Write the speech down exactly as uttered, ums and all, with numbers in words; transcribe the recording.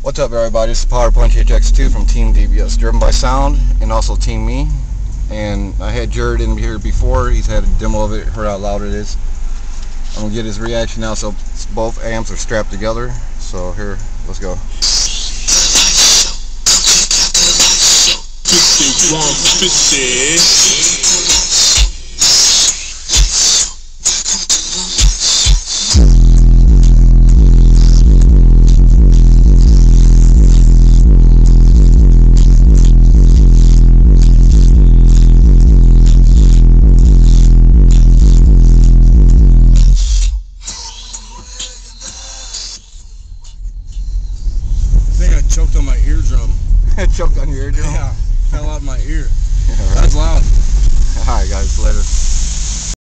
What's up, everybody? It's the PowerPunch H X two from Team D B S, driven by sound, and also Team Me. And I had Jared in here before. He's had a demo of it, heard how loud it is. I'm gonna get his reaction now. So both amps are strapped together. So here, let's go. I think I choked on my eardrum. Choked on your eardrum? Yeah, fell out my ear. Yeah, right. That's loud. Alright guys, later.